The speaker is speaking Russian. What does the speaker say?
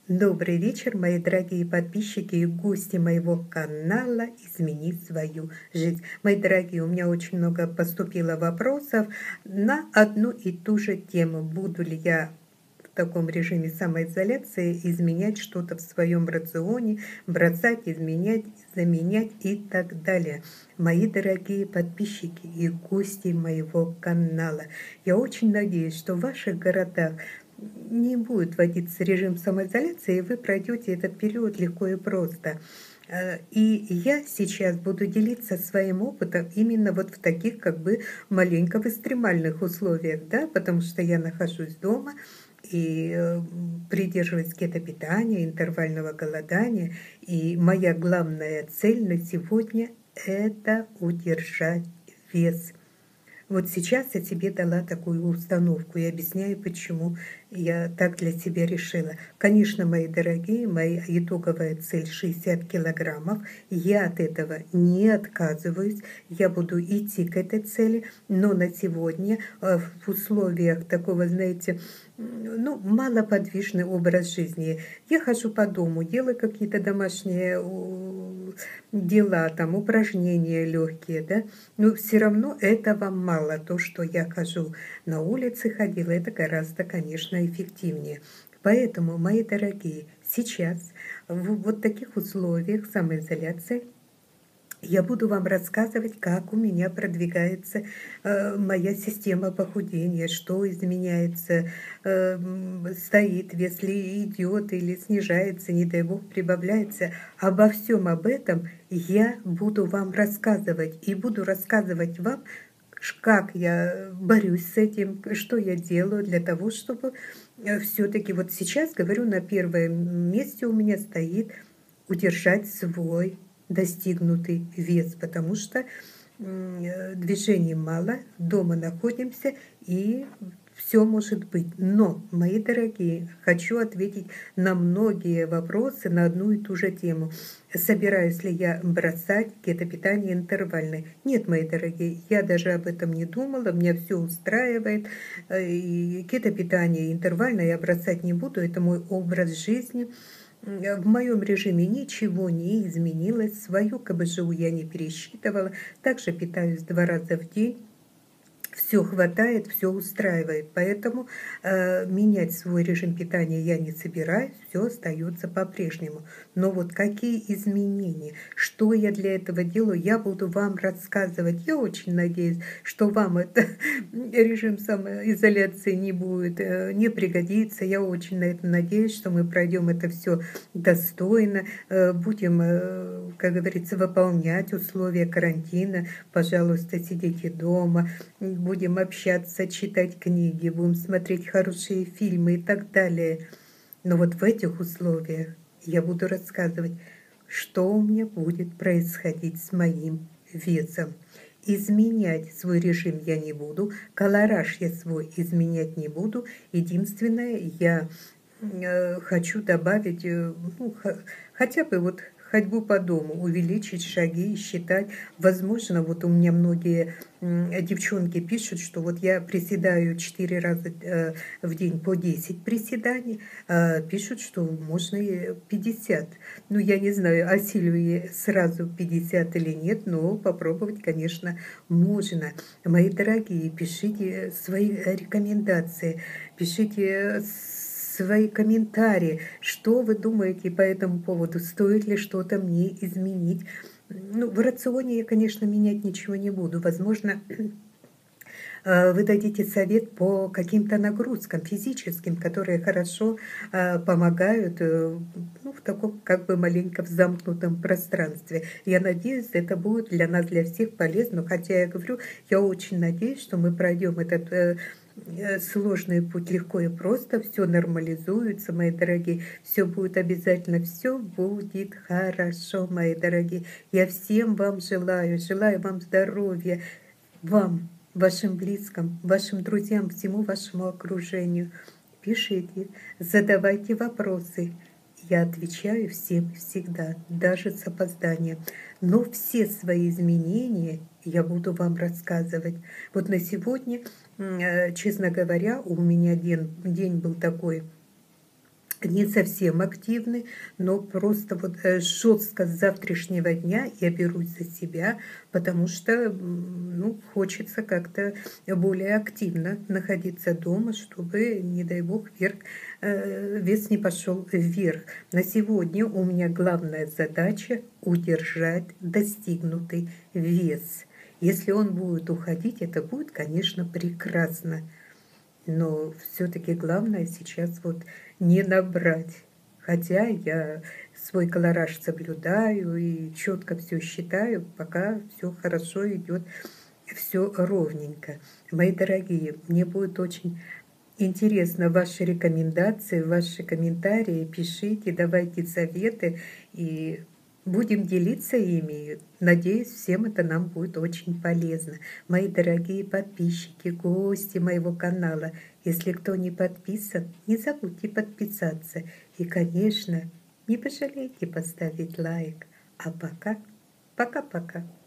Добрый вечер, мои дорогие подписчики и гости моего канала «Измени свою жизнь». Мои дорогие, у меня очень много поступило вопросов на одну и ту же тему. Буду ли я в таком режиме самоизоляции изменять что-то в своем рационе, бросать, изменять, заменять и так далее. Мои дорогие подписчики и гости моего канала, я очень надеюсь, что в ваших городах не будет вводиться режим самоизоляции, и вы пройдете этот период легко и просто. И я сейчас буду делиться своим опытом именно вот в таких как бы маленько экстремальных условиях, да, потому что я нахожусь дома и придерживаюсь кетопитания, интервального голодания. И моя главная цель на сегодня – это удержать вес. Вот сейчас я тебе дала такую установку и объясняю, почему я так для себя решила. Конечно, мои дорогие, моя итоговая цель 60 килограммов. Я от этого не отказываюсь. Я буду идти к этой цели. Но на сегодня в условиях такого, знаете, малоподвижный образ жизни. Я хожу по дому, делаю какие-то домашние дела, там, упражнения легкие, да, но все равно этого мало. То, что я хожу на улице, ходила, это гораздо, конечно, эффективнее. Поэтому, мои дорогие, сейчас в вот таких условиях самоизоляции я буду вам рассказывать, как у меня продвигается моя система похудения, что изменяется, стоит, если идет или снижается, не дай бог, прибавляется. Обо всем об этом я буду вам рассказывать. И буду рассказывать вам, как я борюсь с этим, что я делаю для того, чтобы все-таки вот сейчас, говорю, на первом месте у меня стоит удержать свой достигнутый вес, потому что движений мало, дома находимся и все может быть. Но, мои дорогие, хочу ответить на многие вопросы на одну и ту же тему. Собираюсь ли я бросать кетопитание интервальное? Нет, мои дорогие, я даже об этом не думала, меня все устраивает. И кетопитание интервальное я бросать не буду, это мой образ жизни. В моем режиме ничего не изменилось, свою КБЖУ я не пересчитывала, также питаюсь 2 раза в день. Все хватает, все устраивает, поэтому менять свой режим питания я не собираюсь, все остается по-прежнему. Но вот какие изменения, что я для этого делаю, я буду вам рассказывать. Я очень надеюсь, что вам это режим самоизоляции не будет, не пригодится. Я очень на это надеюсь, что мы пройдем это все достойно, будем, как говорится, выполнять условия карантина. Пожалуйста, сидите дома, будем общаться, читать книги, будем смотреть хорошие фильмы и так далее. Но вот в этих условиях я буду рассказывать, что у меня будет происходить с моим весом. Изменять свой режим я не буду, колораж я свой изменять не буду. Единственное, я хочу добавить, хотя бы вот ходьбу по дому, увеличить шаги, считать. Возможно, вот у меня многие девчонки пишут, что вот я приседаю 4 раза в день по 10 приседаний, пишут, что можно и 50. Ну, я не знаю, осилю я сразу 50 или нет, но попробовать, конечно, можно. Мои дорогие, пишите свои рекомендации, пишите свои комментарии, что вы думаете по этому поводу, стоит ли что-то мне изменить. Ну, в рационе я, конечно, менять ничего не буду. Возможно, вы дадите совет по каким-то нагрузкам физическим, которые хорошо помогают в таком как бы маленько в замкнутом пространстве. Я надеюсь, это будет для нас, для всех полезно. Хотя я говорю, я очень надеюсь, что мы пройдем этот сложный путь легко и просто, все нормализуется, мои дорогие, все будет обязательно, все будет хорошо, мои дорогие. Я всем вам желаю вам здоровья, вам, вашим близким, вашим друзьям, всему вашему окружению. Пишите, задавайте вопросы. Я отвечаю всем всегда, даже с опозданием. Но все свои изменения я буду вам рассказывать. Вот на сегодня, честно говоря, у меня день был такой не совсем активны, но просто вот жестко с завтрашнего дня я берусь за себя, потому что ну, хочется как-то более активно находиться дома, чтобы, не дай бог, вес не пошел вверх. На сегодня у меня главная задача удержать достигнутый вес. Если он будет уходить, это будет, конечно, прекрасно. Но все-таки главное сейчас вот не набрать. Хотя я свой колораж соблюдаю и четко все считаю, пока все хорошо идет, все ровненько. Мои дорогие, мне будет очень интересно ваши рекомендации, ваши комментарии. Пишите, давайте советы и будем делиться ими. Надеюсь, всем это нам будет очень полезно. Мои дорогие подписчики, гости моего канала, если кто не подписан, не забудьте подписаться. И, конечно, не пожалейте поставить лайк. А пока, пока-пока.